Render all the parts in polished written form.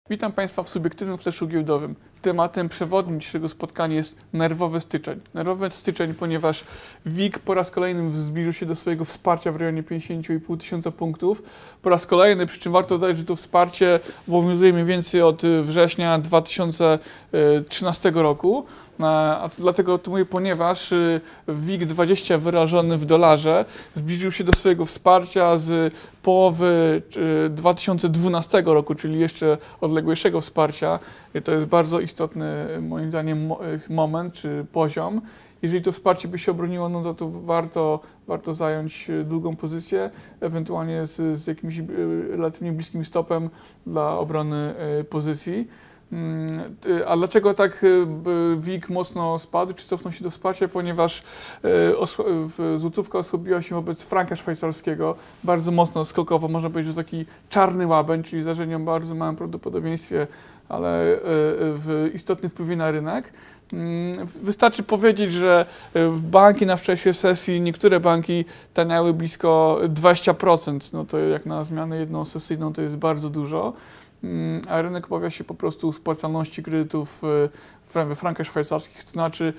Witam Państwa w subiektywnym fleszu giełdowym. Tematem przewodnim dzisiejszego spotkania jest nerwowy styczeń. Nerwowy styczeń, ponieważ WIG po raz kolejny zbliżył się do swojego wsparcia w rejonie 50,5 tysiąca punktów. Po raz kolejny, przy czym warto dodać, że to wsparcie obowiązuje mniej więcej od września 2013 roku. A to dlatego to mówię, ponieważ WIG20 wyrażony w dolarze zbliżył się do swojego wsparcia z połowy 2012 roku, czyli jeszcze odległejszego wsparcia. To jest bardzo istotny, moim zdaniem, moment czy poziom. Jeżeli to wsparcie by się obroniło, no to warto zająć długą pozycję, ewentualnie z jakimś relatywnie bliskim stopem dla obrony pozycji. A dlaczego tak WIG mocno spadł, czy cofnął się do wsparcia? Ponieważ złotówka osłabiła się wobec franka szwajcarskiego bardzo mocno, skokowo, można powiedzieć, że taki czarny łabędź, czyli zdarzenie o bardzo małym prawdopodobieństwie, ale istotny wpływie na rynek. Wystarczy powiedzieć, że banki na wczorajszej sesji, niektóre banki taniały blisko 20%. No to jak na zmianę jedną sesyjną to jest bardzo dużo. A rynek obawia się po prostu spłacalności kredytów we frankach szwajcarskich, to znaczy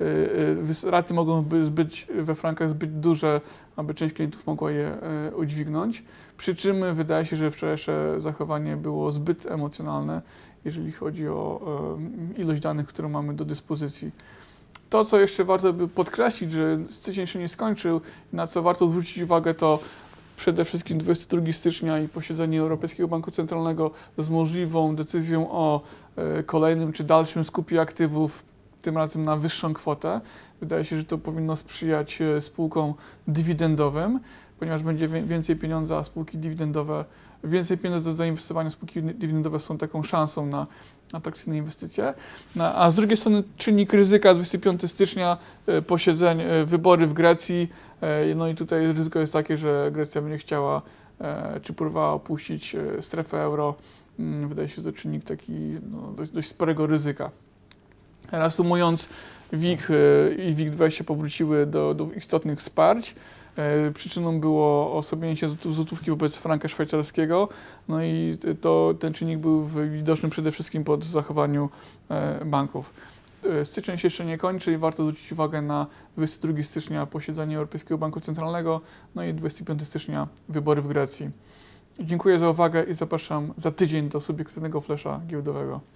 raty mogą być we frankach zbyt duże, aby część klientów mogła je udźwignąć. Przy czym wydaje się, że wczorajsze zachowanie było zbyt emocjonalne, jeżeli chodzi o ilość danych, które mamy do dyspozycji. To, co jeszcze warto by podkreślić, że styczeń się nie skończył, na co warto zwrócić uwagę, to przede wszystkim 22 stycznia i posiedzenie Europejskiego Banku Centralnego z możliwą decyzją o kolejnym czy dalszym skupie aktywów, tym razem na wyższą kwotę. Wydaje się, że to powinno sprzyjać spółkom dywidendowym, ponieważ będzie więcej pieniądza, a spółki dywidendowe, więcej pieniędzy do zainwestowania, spółki dywidendowe są taką szansą na atrakcyjne inwestycje. A z drugiej strony czynnik ryzyka 25 stycznia, wybory w Grecji. No i tutaj ryzyko jest takie, że Grecja będzie chciała czy próbowała opuścić strefę euro. Wydaje się, że to czynnik taki dość sporego ryzyka. Reasumując, WIG i WIG20 powróciły do istotnych wsparć. Przyczyną było osłabienie się złotówki wobec franka szwajcarskiego, no i ten czynnik był widoczny przede wszystkim po zachowaniu banków. Styczeń się jeszcze nie kończy i warto zwrócić uwagę na 22 stycznia posiedzenie Europejskiego Banku Centralnego, no i 25 stycznia wybory w Grecji. Dziękuję za uwagę i zapraszam za tydzień do subiektywnego flesza giełdowego.